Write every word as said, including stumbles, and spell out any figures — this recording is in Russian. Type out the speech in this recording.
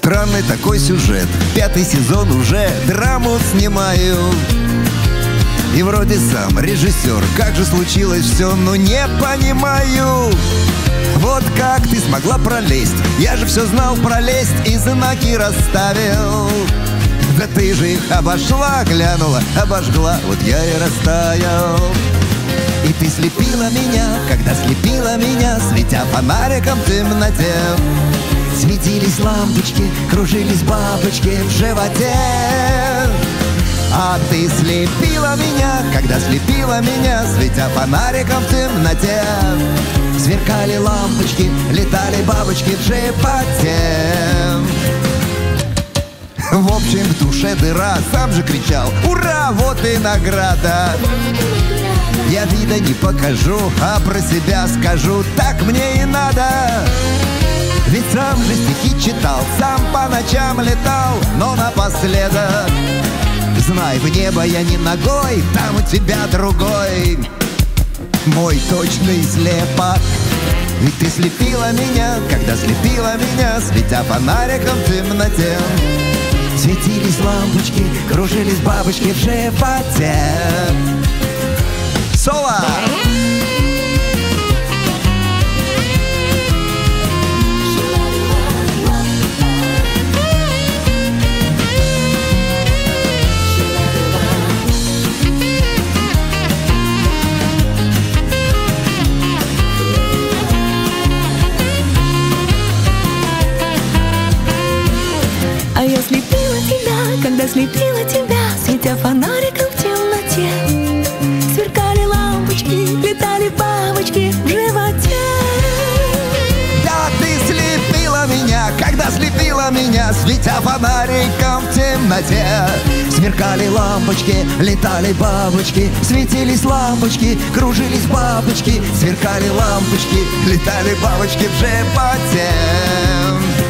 Странный такой сюжет, пятый сезон уже драму снимаю. И вроде сам режиссер, как же случилось все, ну не понимаю. Вот как ты смогла пролезть, я же все знал пролезть и знаки расставил. Да ты же их обошла, глянула, обожгла, вот я и растаял. И ты слепила меня, когда слепила меня, светя фонариком в темноте. Светились лампочки, кружились бабочки в животе. А ты слепила меня, когда слепила меня, светя фонариком в темноте. Сверкали лампочки, летали бабочки в животе. В общем, в душе дыра, сам же кричал: ура, вот и награда. Я вида не покажу, а про себя скажу: так мне и надо. Ведь сам же стихи читал, сам по ночам летал, но напоследок знай, в небо я не ногой, там у тебя другой, мой точный слепок. Ведь ты слепила меня, когда слепила меня, светя фонариком в темноте. Светились лампочки, кружились бабочки в животе. Соло! А я слепила тебя, когда слепила тебя, светя фонариком в темноте. Сверкали лампочки, летали бабочки в животе. Да, ты слепила меня, когда слепила меня, светя фонариком в темноте. Сверкали лампочки, летали бабочки, светились лампочки, кружились бабочки. Сверкали лампочки, летали бабочки в животе.